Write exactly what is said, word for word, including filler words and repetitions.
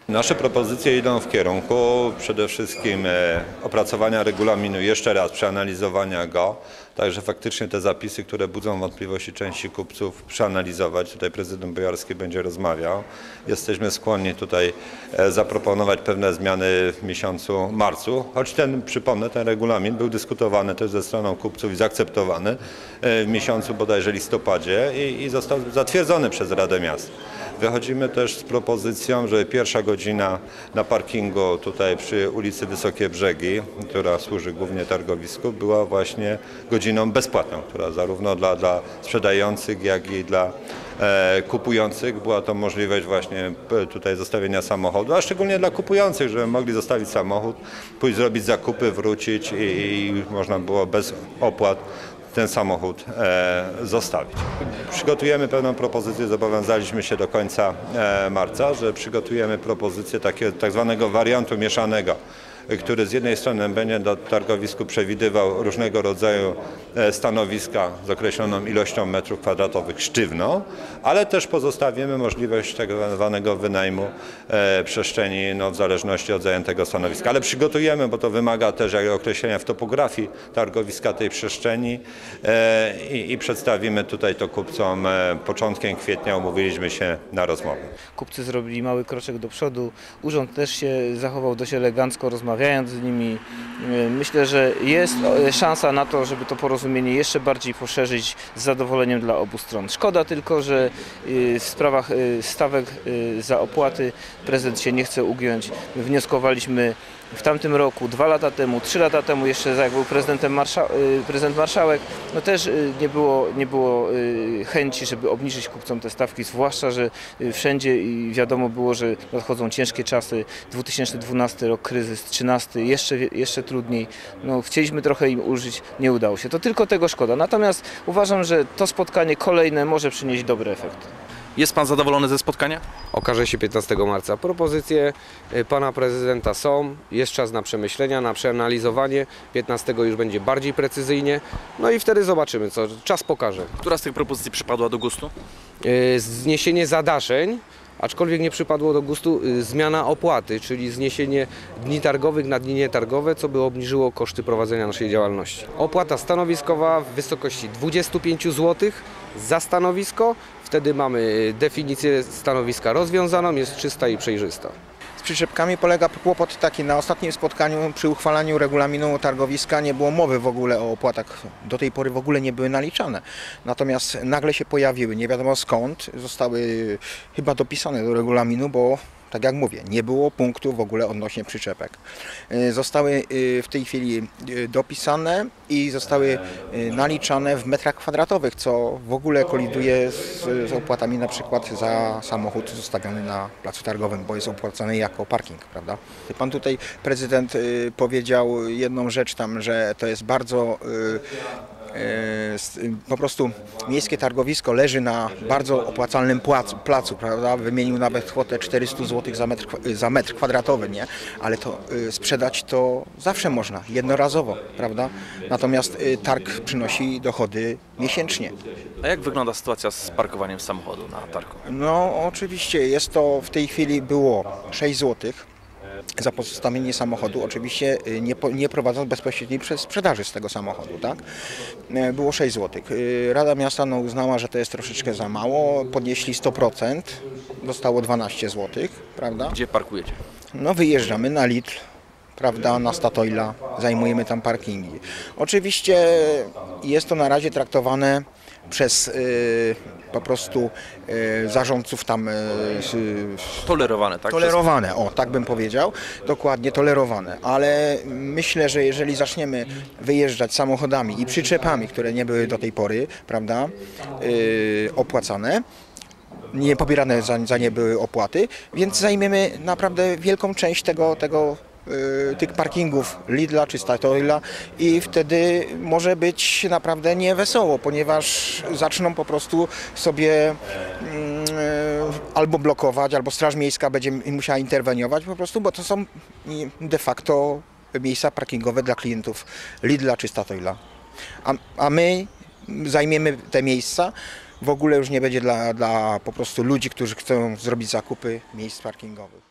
Nasze propozycje idą w kierunku przede wszystkim opracowania regulaminu jeszcze raz, przeanalizowania go, tak że faktycznie te zapisy, które budzą wątpliwości części kupców, przeanalizować. Tutaj prezydent Bojarski będzie rozmawiał. Jesteśmy skłonni tutaj zaproponować pewne zmiany w miesiącu marcu, choć ten, przypomnę, ten regulamin był dyskutowany też ze stroną kupców i zaakceptowany w miesiącu bodajże listopadzie i, i został zatwierdzony przez Radę Miasta. Wychodzimy też z propozycją, że pierwsza godzina na parkingu tutaj przy ulicy Wysokie Brzegi, która służy głównie targowisku, była właśnie godziną bezpłatną, która zarówno dla, dla sprzedających, jak i dla e, kupujących była to możliwość właśnie tutaj zostawienia samochodu, a szczególnie dla kupujących, żeby mogli zostawić samochód, pójść zrobić zakupy, wrócić i, i można było bez opłat ten samochód e, zostawić. Przygotujemy pewną propozycję, zobowiązaliśmy się do końca e, marca, że przygotujemy propozycję takiego tak zwanego wariantu mieszanego, który z jednej strony będzie do targowisku przewidywał różnego rodzaju stanowiska z określoną ilością metrów kwadratowych sztywno, ale też pozostawimy możliwość tak zwanego wynajmu e, przestrzeni no, w zależności od zajętego stanowiska. Ale przygotujemy, bo to wymaga też jak określenia w topografii targowiska tej przestrzeni e, i, i przedstawimy tutaj to kupcom e, początkiem kwietnia, umówiliśmy się na rozmowę. Kupcy zrobili mały kroczek do przodu, urząd też się zachował dość elegancko, rozmawiając z nimi. Myślę, że jest szansa na to, żeby to porozumienie jeszcze bardziej poszerzyć z zadowoleniem dla obu stron. Szkoda tylko, że w sprawach stawek za opłaty prezydent się nie chce ugiąć. My wnioskowaliśmy w tamtym roku, dwa lata temu, trzy lata temu, jeszcze jak był prezydentem marsza prezydent marszałek, no też nie było, nie było chęci, żeby obniżyć kupcom te stawki, zwłaszcza, że wszędzie i wiadomo było, że nadchodzą ciężkie czasy, dwa tysiące dwunasty rok, kryzys, trzynasty, jeszcze, jeszcze trudniej. No, chcieliśmy trochę im ulżyć, nie udało się. To tylko tego szkoda. Natomiast uważam, że to spotkanie kolejne może przynieść dobry efekt. Jest pan zadowolony ze spotkania? Okaże się piętnastego marca. Propozycje pana prezydenta są, jest czas na przemyślenia, na przeanalizowanie. piętnastego już będzie bardziej precyzyjnie, no i wtedy zobaczymy, co czas pokaże. Która z tych propozycji przypadła do gustu? Zniesienie zadaszeń, aczkolwiek nie przypadło do gustu zmiana opłaty, czyli zniesienie dni targowych na dni nietargowe, co by obniżyło koszty prowadzenia naszej działalności. Opłata stanowiskowa w wysokości dwudziestu pięciu złotych za stanowisko. Wtedy mamy definicję stanowiska rozwiązaną, jest czysta i przejrzysta. Z przyczepkami polega kłopot taki, na ostatnim spotkaniu przy uchwalaniu regulaminu targowiska nie było mowy w ogóle o opłatach, do tej pory w ogóle nie były naliczane. Natomiast nagle się pojawiły, nie wiadomo skąd, zostały chyba dopisane do regulaminu, bo tak jak mówię, nie było punktu w ogóle odnośnie przyczepek. Zostały w tej chwili dopisane i zostały naliczane w metrach kwadratowych, co w ogóle koliduje z, z opłatami na przykład za samochód zostawiony na placu targowym, bo jest opłacany jako parking, prawda? Pan tutaj prezydent powiedział jedną rzecz tam, że to jest bardzo po prostu miejskie targowisko leży na bardzo opłacalnym placu, placu, prawda? Wymienił nawet kwotę czterysta złotych za metr, za metr kwadratowy, nie? Ale to y, sprzedać to zawsze można, jednorazowo, prawda? Natomiast y, targ przynosi dochody miesięcznie. A jak wygląda sytuacja z parkowaniem samochodu na targu? No oczywiście jest to w tej chwili było sześć złotych. Za pozostawienie samochodu, oczywiście nie, nie prowadząc bezpośredniej sprzedaży z tego samochodu, tak? Było sześć złotych. Rada Miasta no, uznała, że to jest troszeczkę za mało, podnieśli sto procent, zostało dwanaście złotych, prawda? Gdzie parkujecie? No wyjeżdżamy na Lidl, prawda, na Statoila, zajmujemy tam parkingi. Oczywiście jest to na razie traktowane przez y, po prostu y, zarządców tam y, tolerowane, tak? Tolerowane, o tak bym powiedział, dokładnie tolerowane, ale myślę, że jeżeli zaczniemy wyjeżdżać samochodami i przyczepami, które nie były do tej pory, prawda, y, opłacane, nie pobierane za, za nie były opłaty, więc zajmiemy naprawdę wielką część tego, tego tych parkingów Lidla czy Statoila i wtedy może być naprawdę niewesoło, ponieważ zaczną po prostu sobie albo blokować, albo Straż Miejska będzie musiała interweniować po prostu, bo to są de facto miejsca parkingowe dla klientów Lidla czy Statoila. A, a my zajmiemy te miejsca, w ogóle już nie będzie dla, dla po prostu ludzi, którzy chcą zrobić zakupy, miejsc parkingowych.